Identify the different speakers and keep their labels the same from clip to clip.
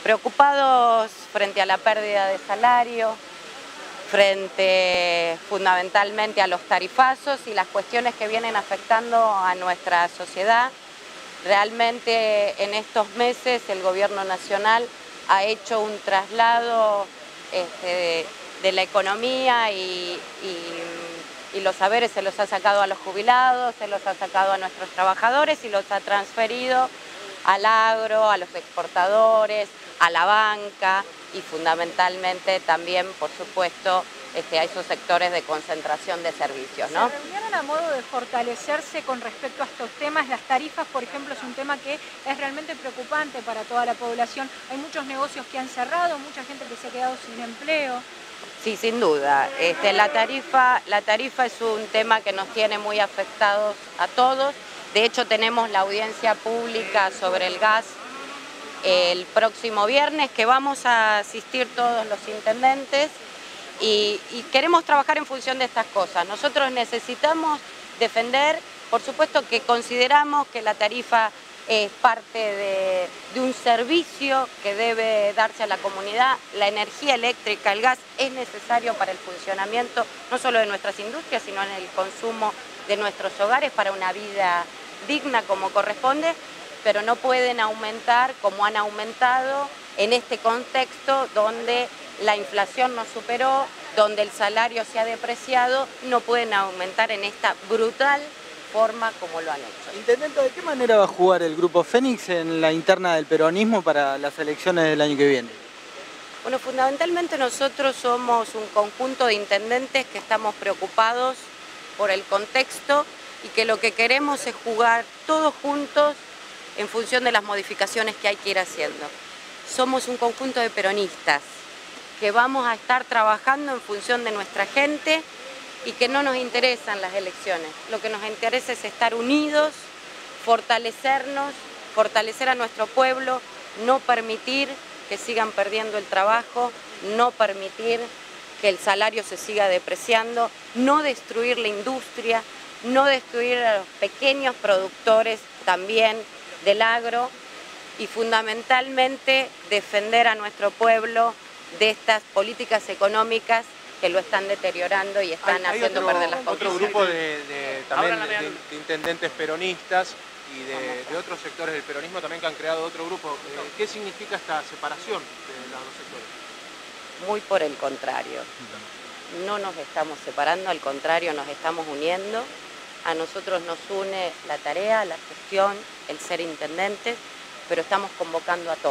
Speaker 1: Preocupados frente a la pérdida de salario, frente fundamentalmente a los tarifazos y las cuestiones que vienen afectando a nuestra sociedad. Realmente en estos meses el gobierno nacional ha hecho un traslado de la economía y los saberes se los ha sacado a los jubilados, se los ha sacado a nuestros trabajadores y los ha transferido al agro, a los exportadores, a la banca y fundamentalmente también, por supuesto, a esos sectores de concentración de servicios, ¿no?
Speaker 2: ¿Se reunieron a modo de fortalecerse con respecto a estos temas? Las tarifas, por ejemplo, es un tema que es realmente preocupante para toda la población. Hay muchos negocios que han cerrado, mucha gente que se ha quedado sin empleo.
Speaker 1: Sí, sin duda. La tarifa es un tema que nos tiene muy afectados a todos. De hecho, tenemos la audiencia pública sobre el gas el próximo viernes, que vamos a asistir todos los intendentes y queremos trabajar en función de estas cosas. Nosotros necesitamos defender, por supuesto que consideramos que la tarifa es parte de un servicio que debe darse a la comunidad. La energía eléctrica, el gas, es necesario para el funcionamiento no solo de nuestras industrias, sino en el consumo de nuestros hogares para una vida digna como corresponde, pero no pueden aumentar como han aumentado en este contexto donde la inflación nos superó, donde el salario se ha depreciado, no pueden aumentar en esta brutal forma como lo han hecho.
Speaker 3: Intendente, ¿de qué manera va a jugar el Grupo Fénix en la interna del peronismo para las elecciones del año que viene?
Speaker 1: Bueno, fundamentalmente nosotros somos un conjunto de intendentes que estamos preocupados por el contexto y que lo que queremos es jugar todos juntos en función de las modificaciones que hay que ir haciendo. Somos un conjunto de peronistas que vamos a estar trabajando en función de nuestra gente y que no nos interesan las elecciones. Lo que nos interesa es estar unidos, fortalecernos, fortalecer a nuestro pueblo, no permitir que sigan perdiendo el trabajo, no permitir que el salario se siga depreciando, no destruir la industria, no destruir a los pequeños productores también del agro y fundamentalmente defender a nuestro pueblo de estas políticas económicas que lo están deteriorando y están haciendo perder las condiciones.
Speaker 4: Otro grupo también de intendentes peronistas y de otros sectores del peronismo también que han creado otro grupo. ¿Qué significa esta separación de los dos sectores?
Speaker 1: Muy por el contrario. No nos estamos separando, al contrario, nos estamos uniendo. A nosotros nos une la tarea, la gestión, el ser intendentes, pero estamos convocando a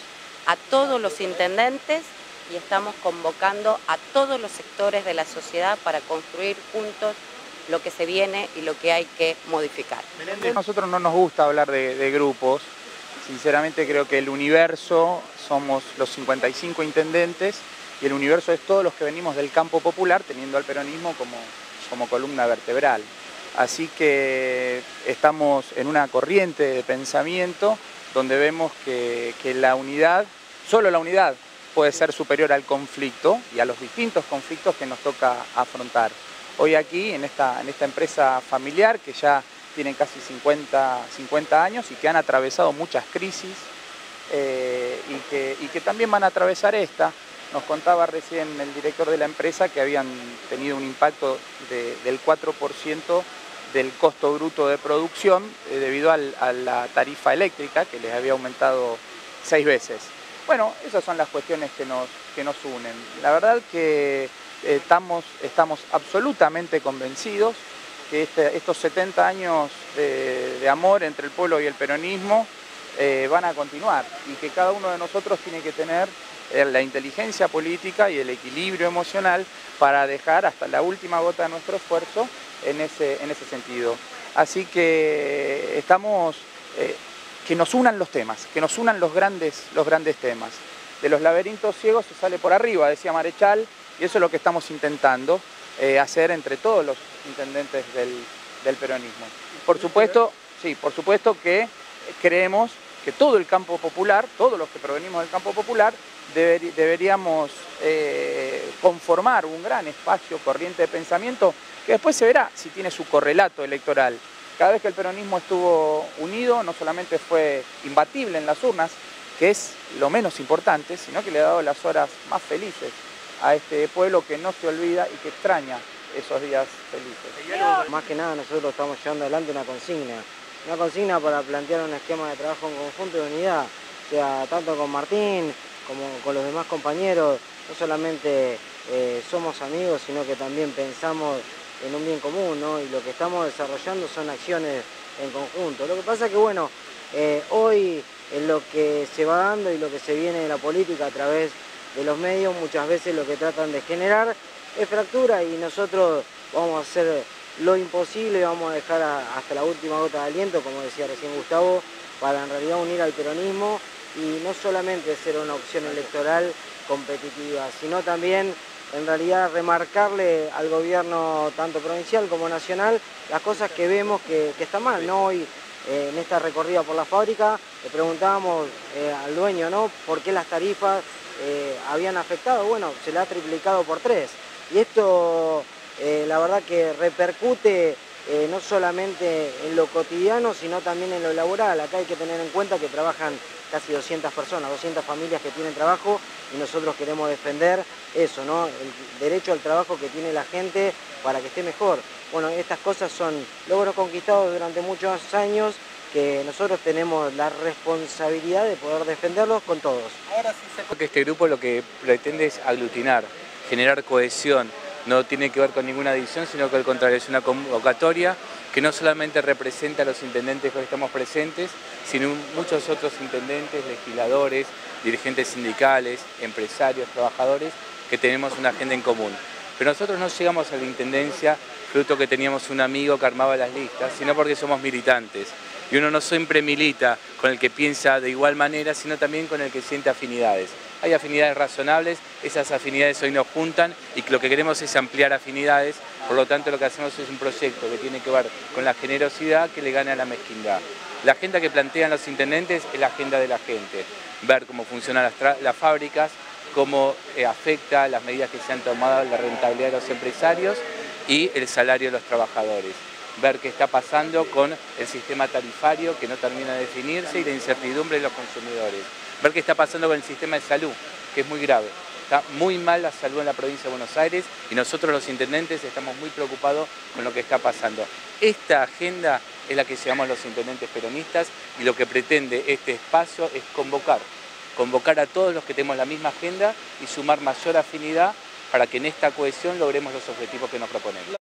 Speaker 1: todos los intendentes y estamos convocando a todos los sectores de la sociedad para construir juntos lo que se viene y lo que hay que modificar.
Speaker 5: A nosotros no nos gusta hablar de grupos, sinceramente creo que el universo somos los 55 intendentes y el universo es todos los que venimos del campo popular teniendo al peronismo como columna vertebral. Así que estamos en una corriente de pensamiento donde vemos que la unidad, solo la unidad, puede ser superior al conflicto y a los distintos conflictos que nos toca afrontar. Hoy aquí, en esta empresa familiar, que ya tienen casi 50 años y que han atravesado muchas crisis y que también van a atravesar esta. Nos contaba recién el director de la empresa que habían tenido un impacto del 4% del costo bruto de producción debido a la tarifa eléctrica que les había aumentado 6 veces. Bueno, esas son las cuestiones que nos unen. La verdad que estamos absolutamente convencidos que estos 70 años de amor entre el pueblo y el peronismo van a continuar y que cada uno de nosotros tiene que tener la inteligencia política y el equilibrio emocional para dejar hasta la última gota de nuestro esfuerzo en ese sentido. Así que estamos... que nos unan los temas, que nos unan los grandes temas. De los laberintos ciegos se sale por arriba, decía Marechal, y eso es lo que estamos intentando hacer entre todos los intendentes del peronismo. Por supuesto que creemos que todo el campo popular, todos los que provenimos del campo popular, deberíamos conformar un gran espacio, corriente de pensamiento, que después se verá si tiene su correlato electoral. Cada vez que el peronismo estuvo unido, no solamente fue imbatible en las urnas, que es lo menos importante, sino que le ha dado las horas más felices a este pueblo que no se olvida y que extraña esos días felices.
Speaker 6: Más que nada nosotros estamos llevando adelante una consigna para plantear un esquema de trabajo en conjunto y de unidad, o sea, tanto con Martín como con los demás compañeros, no solamente somos amigos, sino que también pensamos en un bien común, ¿no? Y lo que estamos desarrollando son acciones en conjunto. Lo que pasa es que, bueno, hoy en lo que se va dando y lo que se viene de la política a través de los medios, muchas veces lo que tratan de generar es fractura y nosotros vamos a hacer lo imposible, vamos a dejar hasta la última gota de aliento, como decía recién Gustavo, para en realidad unir al peronismo y no solamente ser una opción electoral competitiva, sino también en realidad remarcarle al gobierno tanto provincial como nacional las cosas que vemos que están mal, ¿no? Hoy en esta recorrida por la fábrica le preguntábamos al dueño, ¿no?, por qué las tarifas habían afectado. Bueno, se le ha triplicado por 3 y esto la verdad que repercute no solamente en lo cotidiano, sino también en lo laboral. Acá hay que tener en cuenta que trabajan casi 200 personas, 200 familias que tienen trabajo y nosotros queremos defender eso, ¿no?, el derecho al trabajo que tiene la gente para que esté mejor. Bueno, estas cosas son logros conquistados durante muchos años que nosotros tenemos la responsabilidad de poder defenderlos con todos.
Speaker 5: Ahora sí sé que este grupo lo que pretende es aglutinar, generar cohesión. No tiene que ver con ninguna división, sino que al contrario, es una convocatoria que no solamente representa a los intendentes que hoy estamos presentes, sino muchos otros intendentes, legisladores, dirigentes sindicales, empresarios, trabajadores, que tenemos una agenda en común. Pero nosotros no llegamos a la intendencia fruto que teníamos un amigo que armaba las listas, sino porque somos militantes. Y uno no siempre milita con el que piensa de igual manera, sino también con el que siente afinidades. Hay afinidades razonables, esas afinidades hoy nos juntan y lo que queremos es ampliar afinidades, por lo tanto lo que hacemos es un proyecto que tiene que ver con la generosidad que le gana a la mezquindad. La agenda que plantean los intendentes es la agenda de la gente, ver cómo funcionan las fábricas, cómo afecta las medidas que se han tomado la rentabilidad de los empresarios y el salario de los trabajadores. Ver qué está pasando con el sistema tarifario que no termina de definirse y la incertidumbre de los consumidores. Ver qué está pasando con el sistema de salud, que es muy grave. Está muy mal la salud en la provincia de Buenos Aires y nosotros los intendentes estamos muy preocupados con lo que está pasando. Esta agenda es la que llevamos los intendentes peronistas y lo que pretende este espacio es convocar a todos los que tenemos la misma agenda y sumar mayor afinidad para que en esta cohesión logremos los objetivos que nos proponemos.